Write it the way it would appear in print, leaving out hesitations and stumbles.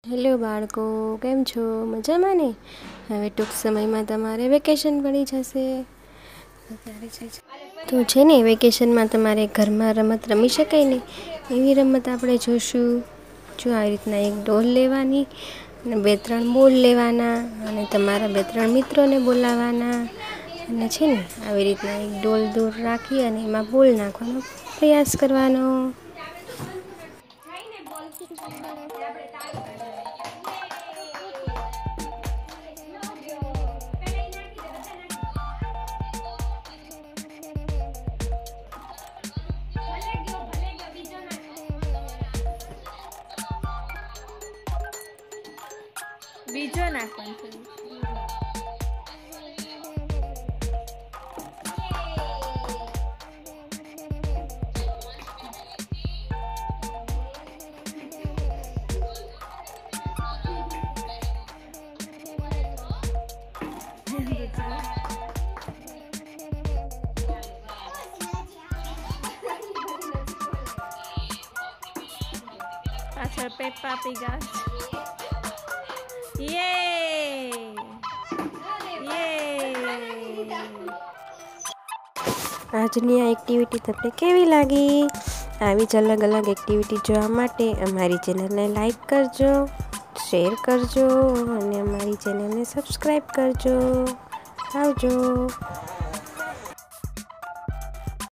Hello બાળકો, કેમ છો? મજામાં ને? હવે ટૂંક સમયમાં તમારે વેકેશન પડી જશે. તો છે ને વેકેશનમાં તમારે ઘરમાં રમત રમી શકાય ને એવી રમત આપણે જોઈશું. જો આવી રીતના એક ડોલ લેવાની અને 2-3 બોલ લેવાના અને તમારા 2-3 મિત્રોને બોલાવવાના અને છે ને આવી રીતના એક ડોલ દૂર રાખી અને એમાં બોલ નાખવાનો પ્રયાસ કરવાનો. બીજો નાખવાનો. પાછળ પેપ્પા પીગ યે આજની આ એક્ટિવિટી તમને કેવી લાગી? આવી જ અલગ અલગ એક્ટિવિટી જોવા માટે અમારી ચેનલને લાઈક કરજો, શેર કરજો અને અમારી ચેનલને સબસ્ક્રાઈબ કરજો. આવજો.